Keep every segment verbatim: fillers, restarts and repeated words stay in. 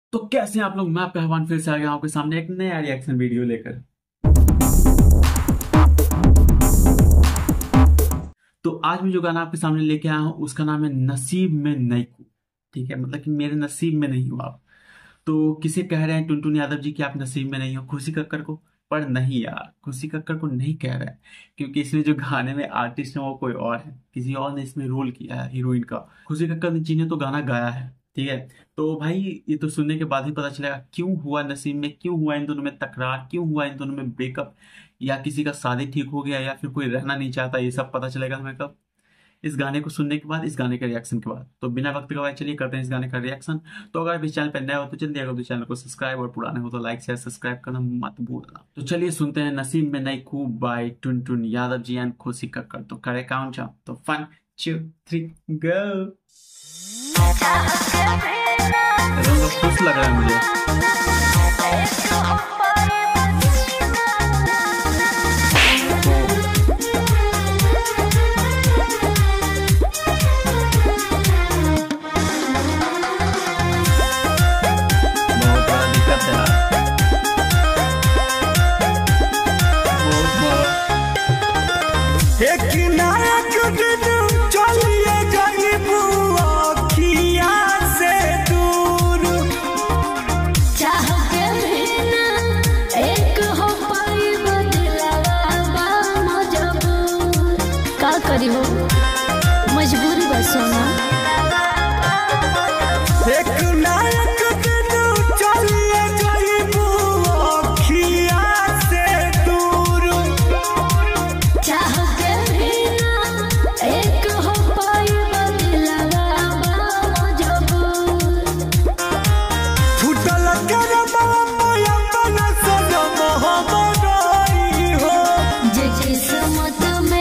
तो कैसे हैं आप लोग। मैं पहलवान फिर से आ गया आपके सामने एक नया रिएक्शन वीडियो लेकर। तो आज मैं जो गाना आपके सामने लेके आया हूँ उसका नाम है नसीब में नहीं हूँ। ठीक है, मतलब कि मेरे नसीब में नहीं हो आप। तो किसे कह रहे हैं टुनटुन यादव जी कि आप नसीब में नहीं हो? खुशी कक्कर को। पर नहीं यार, खुशी कक्कर को नहीं कह रहा है, क्योंकि इसमें जो गाने में आर्टिस्ट है वो कोई और है, किसी और ने इसमें रोल किया है हीरोइन का। खुशी कक्कर जी ने तो गाना गाया है। ठीक है, तो भाई ये तो सुनने के बाद ही पता चलेगा क्यों हुआ नसीब में, क्यों हुआ इन दोनों में तकरार, क्यों हुआ इन दोनों में ब्रेकअप, या किसी का शादी ठीक हो गया या फिर कोई रहना नहीं चाहता। ये सब पता चलेगा हमें कब? इस गाने को सुनने के बाद, इस गाने के रिएक्शन के बाद। तो बिना वक्त गवाए चलिए करते हैं इस गाने का रिएक्शन। तो अगर आप इस चैनल पर नए हो तो जल्दी अगर तो चैनल को सब्सक्राइब, और पुराने हो तो लाइक शेयर सब्सक्राइब करना मत भूलना। तो चलिए सुनते हैं नसीब में नहीं खूब बाय टुनटुन यादव जी एंड खुशी कक्कर। तो करे काउंट डाउन, तो वन टू थ्री गो। खुश लग रहा है मुझे। करी हो मजबूरी बस सोना एक नायक दिन चलिए जाइबू अखिया से दूर चाह के भी ना एक हो पाई बदलवा मजबूर फुटल कर माया बना सनम हमराई हो जे किस्मत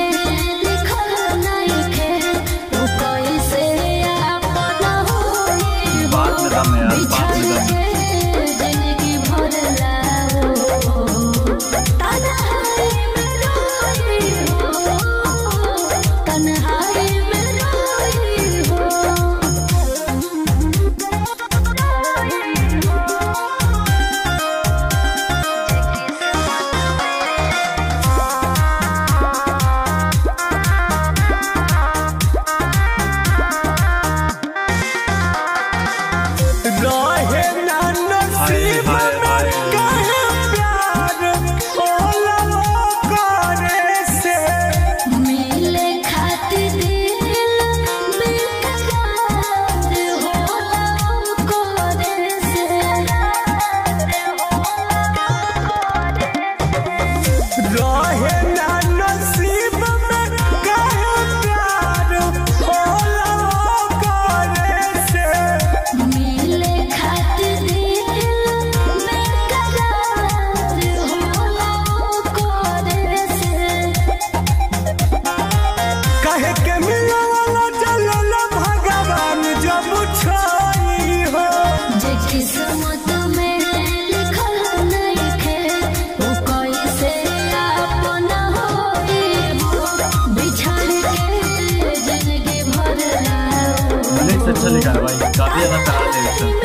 चलेगा भाई, काफी ज्यादा करा ले।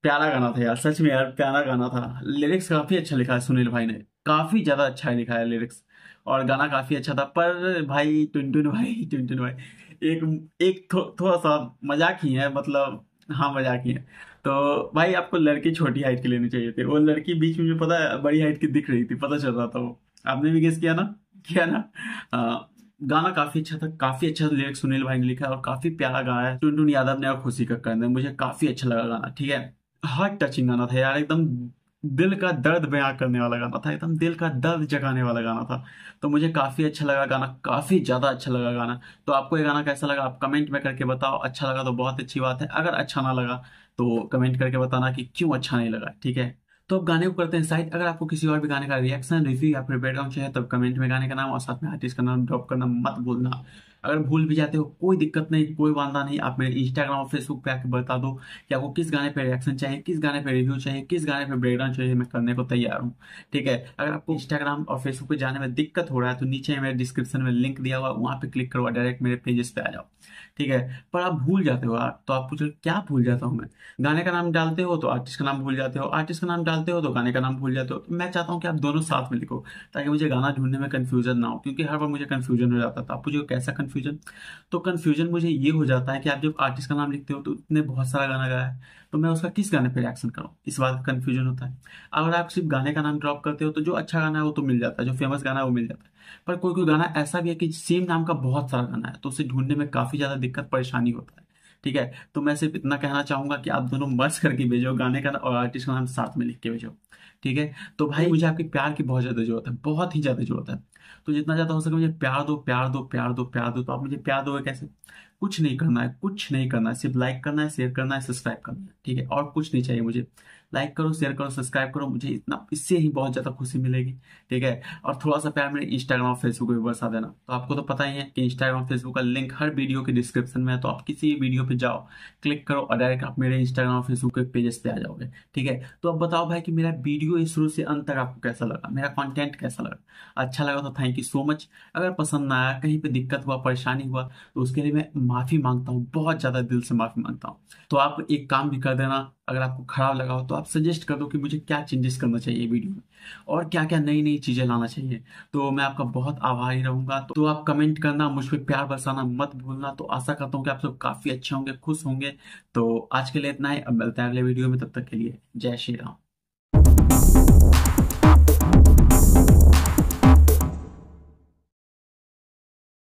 प्यारा गाना था यार, सच में यार प्यारा गाना था। लिरिक्स काफी अच्छा लिखा है सुनील भाई ने, काफी ज्यादा अच्छा लिखा है लिरिक्स। और गाना काफी अच्छा था। पर भाई टुनटुन भाई टुनटुन भाई एक एक थो, थोड़ा सा मजाक ही है, मतलब हाँ मजाक ही है। तो भाई आपको लड़की छोटी हाइट की लेनी चाहिए थी, वो लड़की बीच में जो पता है बड़ी हाइट की दिख रही थी, पता चल रहा था वो। आपने भी गेस किया ना, किया ना। हाँ, गाना काफी अच्छा था, काफी अच्छा लिरिक्स सुनील भाई ने लिखा है और काफी प्यारा गाना है टुनटुन यादव ने और खुशी कक्कड़ ने। मुझे काफी अच्छा लगा गाना, ठीक है। हार्ट टचिंग गाना था यार, एकदम दिल का दर्द बयां करने वाला गाना था, एकदम दिल का दर्द जगाने वाला गाना था। तो मुझे काफी अच्छा लगा गाना, काफी ज्यादा अच्छा लगा गाना। तो आपको ये गाना कैसा लगा आप कमेंट में करके बताओ। अच्छा लगा तो बहुत अच्छी बात है, अगर अच्छा ना लगा तो कमेंट करके बताना कि क्यों अच्छा नहीं लगा, ठीक है। तो अब गाने को करते हैं साइड। अगर आपको किसी और भी गाने का रिएक्शन रिव्यू या फिर बैकग्राउंड चाहिए तब कमेंट में गाने का नाम और साथ में आर्टिस्ट का नाम ड्रॉप करना मत भूलना। अगर भूल भी जाते हो कोई दिक्कत नहीं, कोई वादा नहीं, आप मेरे इंस्टाग्राम और फेसबुक पे आके बता दो कि आपको किस गाने पे रिएक्शन चाहिए, किस गाने पे रिव्यू चाहिए, किस गाने पे ब्रेकडाउन चाहिए, मैं करने को तैयार हूँ, ठीक है। अगर आपको इंस्टाग्राम और फेसबुक पे जाने में दिक्कत हो रहा है तो नीचे मेरे डिस्क्रिप्शन में लिंक दिया हुआ, वहां पे क्लिक करो, डायरेक्ट मेरे पेजेस पे आ जाओ, ठीक है। पर आप भूल जाते हो यार, तो आप पूछ रहे हो, क्या भूल जाता हूँ मैं? गाने का नाम डालते हो तो आर्टिस्ट का नाम भूल जाते हो, आर्टिस्ट का नाम डालते हो तो गाने का नाम भूल जाते हो। तो मैं चाहता हूँ कि आप दोनों साथ में लिखो, ताकि मुझे गाना ढूंढने में कंफ्यूजन ना हो, क्योंकि हर बार मुझे कंफ्यूजन हो जाता था। आप पूछो कैसा कंफ्यूजन? तो कंफ्यूजन मुझे ये हो जाता है कि आप जब आर्टिस्ट का नाम लिखते हो तो उसने बहुत सारा गाना गाया है, तो मैं उसका किस गाने पे रिएक्शन करूँ, इस बात का कंफ्यूजन होता है। अगर आप सिर्फ गाने का नाम ड्रॉप करते हो तो जो अच्छा गाना है वो तो मिल जाता है, जो फेमस गाना है वो मिल जाता है। पर कोई कोई गाना ऐसा भी है कि सेम नाम का बहुत सारा गाना है, तो उसे ढूंढने में काफी ज्यादा दिक्कत परेशानी होता है, ठीक है। तो मैं सिर्फ इतना कहना चाहूंगा कि आप दोनों मर्ज करके भेजो, गाने का और आर्टिस्ट का नाम साथ में लिख के भेजो, ठीक है। तो भाई मुझे आपके प्यार की बहुत ज्यादा जरूरत है, बहुत ही ज्यादा जरूरत है। तो जितना ज्यादा हो सके मुझे प्यार दो, प्यार दो, प्यार दो, प्यार दो। तो आप मुझे प्यार दोगे कैसे? कुछ नहीं करना है, कुछ नहीं करना है, सिर्फ लाइक करना है, शेयर करना है, सब्सक्राइब करना है, ठीक है। और कुछ नहीं चाहिए मुझे। लाइक करो, शेयर करो, सब्सक्राइब करो, मुझे इतना, इससे ही बहुत ज्यादा खुशी मिलेगी, ठीक है। और थोड़ा सा प्यार मेरे इंस्टाग्राम और फेसबुक पे बरसा देना। तो आपको तो पता ही है कि इंस्टाग्राम फेसबुक का लिंक हर वीडियो के डिस्क्रिप्शन में है, तो आप किसी भी वीडियो पे जाओ, क्लिक करो और डायरेक्ट आप मेरे इंस्टाग्राम और फेसबुक के पेजेस पे आ जाओगे, ठीक है। तो अब बताओ भाई कि मेरा वीडियो ये शुरू से अंत तक आपको कैसा लगा, मेरा कंटेंट कैसा लगा? अच्छा लगा तो थैंक यू सो मच। अगर पसंद ना आया, कहीं पे दिक्कत हुआ, परेशानी हुआ, तो उसके लिए मैं माफी मांगता हूँ, बहुत ज्यादा दिल से माफी मांगता हूँ। तो आप एक काम भी कर देना, अगर आपको खराब लगा हो तो आप सजेस्ट कर दो कि मुझे क्या चेंजेस करना चाहिए वीडियो में और क्या क्या नई नई चीजें लाना चाहिए। तो मैं आपका बहुत आभारी रहूंगा। तो आप कमेंट करना, मुझ पर प्यार बरसाना मत भूलना। तो आशा करता हूँ कि आप सब काफी अच्छे होंगे, खुश होंगे। तो आज के लिए इतना ही, अब मिलते हैं अगले वीडियो में, तब तक के लिए जय श्री राम।